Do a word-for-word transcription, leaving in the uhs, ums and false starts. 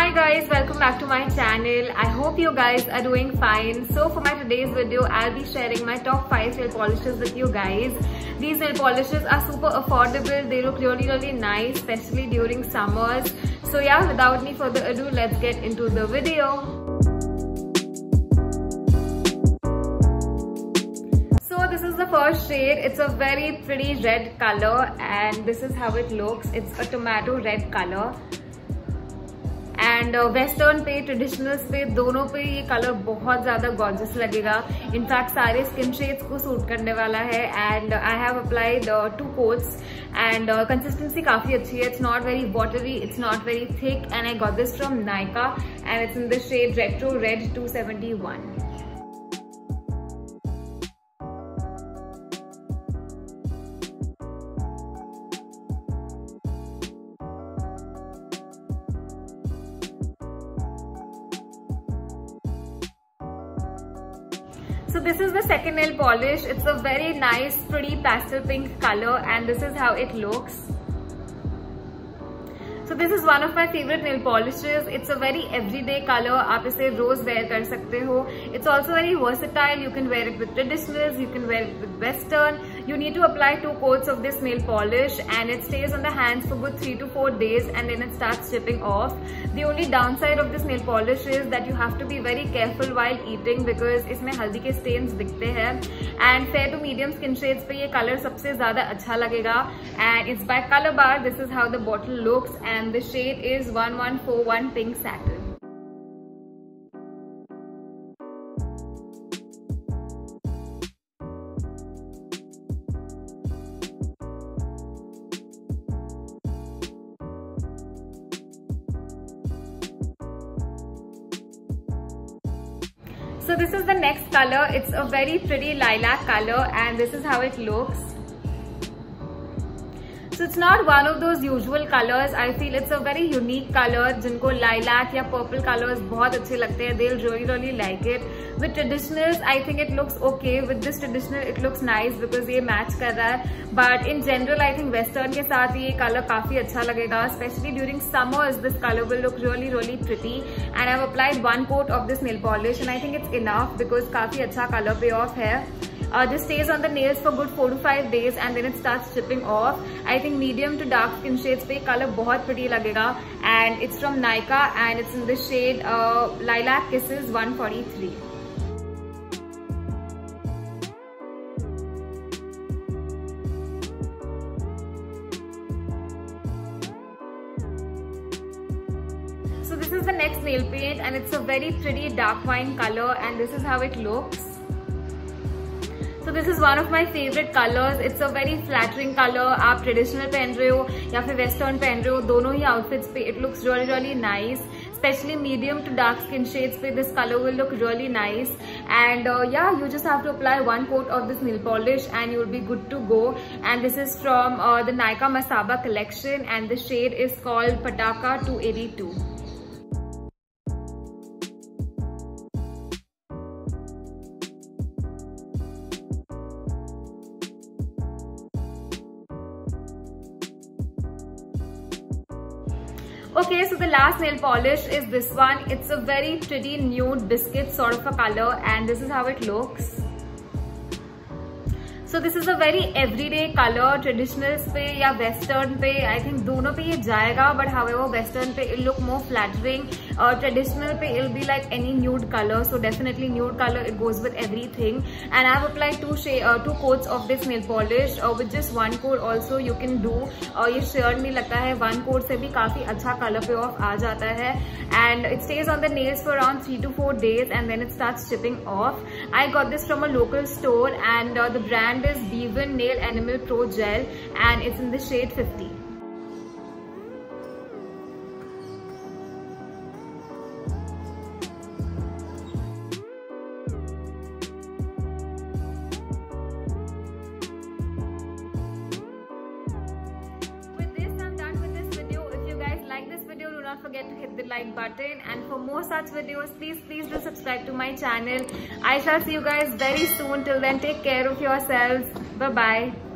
Hi guys, welcome back to my channel. I hope you guys are doing fine. So for my today's video, I'll be sharing my top five nail polishes with you guys. These nail polishes are super affordable. They look really really nice, especially during summers. So yeah, without any further ado, let's get into the video. So this is the first shade. It's a very pretty red color and this is how it looks. It's a tomato red color. And western पे traditionals पे दोनों पे ये colour बहुत ज्यादा gorgeous लगेगा. In fact सारे skin shades को सूट करने वाला है. And I have applied two coats and consistency काफी अच्छी है. It's not very watery, it's not very thick and I got this from Nykaa and it's in the shade retro red two seventy one. So this is the second nail polish. It's a very nice, pretty pastel pink color and this is how it looks. So this is one of my favorite nail polishes. It's a very everyday color. आप इसे रोज wear कर सकते हो. It's also very versatile. You can wear it with traditionals. You can wear it with western. You need to apply two coats of this nail polish and it stays on the hands for good three to four days and then it starts chipping off. The only downside of this nail polish is that you have to be very careful while eating because इसमें हल्दी के stains दिखते हैं. And fair to medium skin shades पे ये color सबसे ज़्यादा अच्छा लगेगा. And it's by Color Bar. This is how the bottle looks. And the shade is one one four one Pink Satin. So this is the next color. It's a very pretty lilac color and this is how it looks. So it's not one of those usual colors. I feel it's a very unique color. जिनको lilac या purple colors बहुत अच्छे लगते हैं, they'll really really like it. With traditionals, I think it looks okay. With this traditional, it looks nice because ये match कर रहा है. But in general, I think western के साथ ये color काफी अच्छा लगेगा. Especially during summers, this color will look really really pretty. And I've applied one coat of this nail polish and I think it's enough because काफी अच्छा color payoff है. Uh, this stays on the nails for good four to five days and then it starts chipping off. I think medium to dark skin shades पे color बहुत pretty लगेगा and it's from Nykaa and it's in the shade uh, Lilac Kisses one forty-three. So this is the next nail paint and it's a very pretty dark wine color and this is how it looks. So this is one of my favorite colors. It's a very flattering color. आप traditional पहन रहे हो या फिर western पहन रहे हो, दोनों ही outfits पे it looks really really nice. Especially medium to dark skin shades पे this color will look really nice. And uh, yeah, you just have to apply one coat of this nail polish and you will be good to go. And this is from uh, the Nykaa Masaba collection and the shade is called Pataka two eighty-two. Okay, so the last nail polish is this one. It's a very pretty nude biscuit sort of a color and this is how it looks. So this is a very everyday color. Traditionals पे या western पे I think दोनों पे ये जाएगा, but however western पे it'll look more flattering. Uh, traditional पे it'll be like any nude color, so definitely nude color, it goes with everything. And I've applied two shade, uh, two coats of this nail polish. Uh, with just one coat also you can do. Uh, ये sheer नहीं लगता है, one coat से भी काफी अच्छा color payoff आ जाता है. And it stays on the nails for around three to four days and then it starts chipping off. I got this from a local store and uh, the brand is Bevan Nail Enamel Pro Gel and it's in the shade fifty. Not forget to hit the like button and for more such videos please please do subscribe to my channel. I shall see you guys very soon. Till then, take care of yourselves. Bye bye.